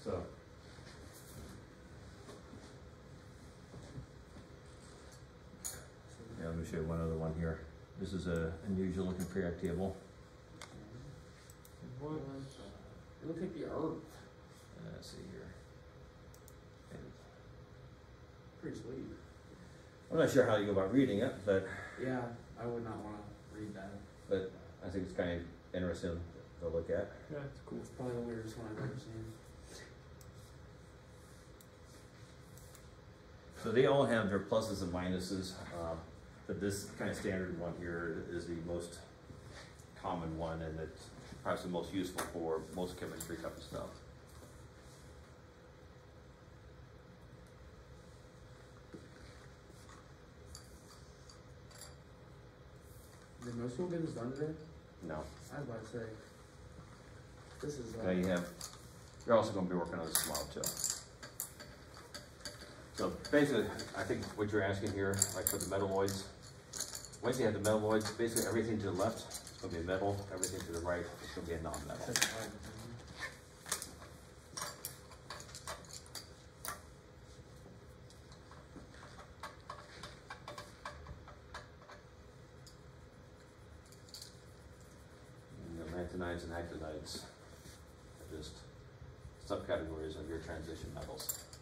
So. Yeah, let me show you one other one here. This is a unusual looking periodic table. What? It looks like the Earth. Let's see here. Pretty sweet. I'm not sure how you go about reading it, but Yeah, I would not want to read that. I think it's kind of interesting to look at. Yeah, it's cool. It's probably the weirdest one I've ever seen. So they all have their pluses and minuses, but this kind of standard one here is the most common one, and it's perhaps the most useful for most chemistry type of stuff. Did most people get this done today? No. I was about to say. This is Now you're also going to be working on this tomorrow too. So basically, I think what you're asking here, like for the metalloids, once you have the metalloids, basically everything to the left is going to be metal, everything to the right is going to be a non-metal. And the lantanides and actinides are just subcategories of your transition metals.